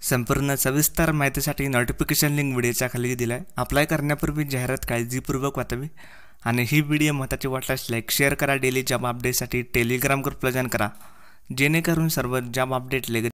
संपूर्ण सविस्तर माहितीसाठी नोटिफिकेशन लिंक व्हिडिओच्या खाली दिलाय। अप्लाय करण्यापूर्वी जाहिरात काळजीपूर्वक वाचावी आणि ही व्हिडिओ महत्त्वाची वाटल्यास लाईक शेअर करा। डेली जॉब अपडेटसाठी टेलिग्राम ग्रुपला जॉइन करा, जेणेकरून सर्व जॉब अपडेट लगेच